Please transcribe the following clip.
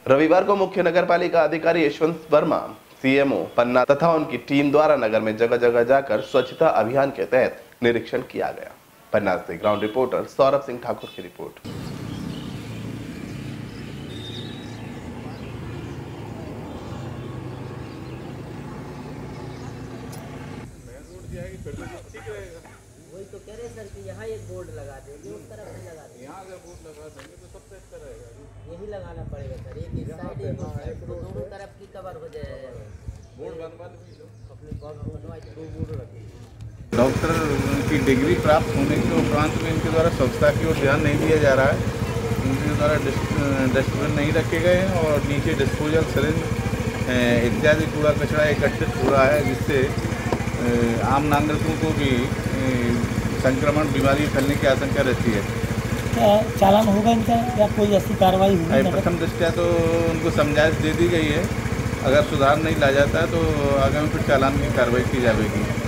रविवार को मुख्य नगर पालिका अधिकारी यशवंत वर्मा, सीएमओ पन्ना तथा उनकी टीम द्वारा नगर में जगह जगह जाकर स्वच्छता अभियान के तहत निरीक्षण किया गया। पन्ना से ग्राउंड रिपोर्टर सौरभ सिंह ठाकुर की रिपोर्ट। वही तो कह रहे सर कि यहाँ एक बोर्ड लगा देंगे, उस तरफ नहीं लगा देंगे। यहाँ अगर बोर्ड लगा देंगे तो सबसे अच्छा रहेगा। यही लगाना पड़ेगा सर, एक इस साइड एक उस साइड, तो दोनों तरफ की कवर हो जाएगा। बोर्ड बनवा भी लो, अपने पास बनवाए 2 बोर्ड रखेंगे। डॉक्टर की डिग्री प्राप्त होने के उपरांत में इनके द्वारा स्वच्छता की ओर ध्यान नहीं दिया जा रहा है। इनके द्वारा डस्टबिन नहीं रखे गए हैं और नीचे डिस्पोजल सिरिंज इत्यादि कूड़ा कचरा एकत्रित हो रहा है, जिससे आम नागरिकों को भी संक्रमण बीमारी फैलने की आशंका रहती है। क्या चालान होगा इनका या कोई ऐसी कार्रवाई होगी? प्रथम दृष्टया तो उनको समझाइश दे दी गई है, अगर सुधार नहीं ला जाता है तो आगामी फिर चालान की कार्रवाई की जाएगी।